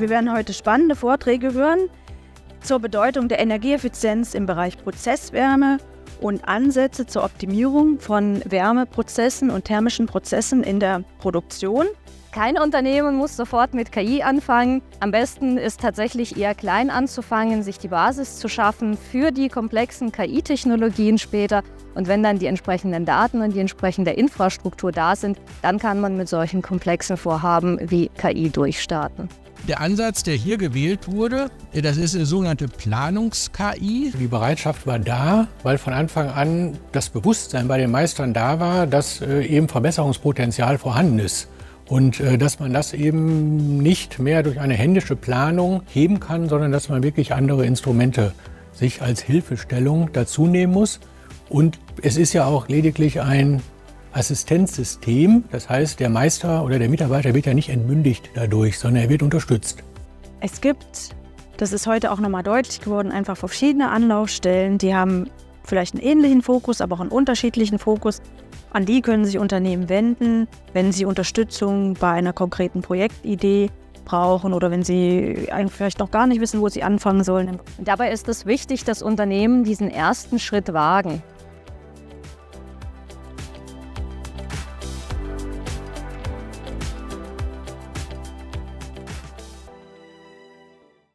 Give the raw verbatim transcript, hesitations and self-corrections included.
wir werden heute spannende Vorträge hören zur Bedeutung der Energieeffizienz im Bereich Prozesswärme und Ansätze zur Optimierung von Wärmeprozessen und thermischen Prozessen in der Produktion. Kein Unternehmen muss sofort mit K I anfangen. Am besten ist tatsächlich eher klein anzufangen, sich die Basis zu schaffen für die komplexen K I-Technologien später. Und wenn dann die entsprechenden Daten und die entsprechende Infrastruktur da sind, dann kann man mit solchen komplexen Vorhaben wie K I durchstarten. Der Ansatz, der hier gewählt wurde, das ist eine sogenannte Planungs-K I. Die Bereitschaft war da, weil von Anfang an das Bewusstsein bei den Meistern da war, dass eben Verbesserungspotenzial vorhanden ist. Und äh, dass man das eben nicht mehr durch eine händische Planung heben kann, sondern dass man wirklich andere Instrumente sich als Hilfestellung dazu nehmen muss. Und es ist ja auch lediglich ein Assistenzsystem. Das heißt, der Meister oder der Mitarbeiter wird ja nicht entmündigt dadurch, sondern er wird unterstützt. Es gibt, das ist heute auch nochmal deutlich geworden, einfach verschiedene Anlaufstellen, die haben vielleicht einen ähnlichen Fokus, aber auch einen unterschiedlichen Fokus. An die können sich Unternehmen wenden, wenn sie Unterstützung bei einer konkreten Projektidee brauchen oder wenn sie eigentlich vielleicht noch gar nicht wissen, wo sie anfangen sollen. Dabei ist es wichtig, dass Unternehmen diesen ersten Schritt wagen.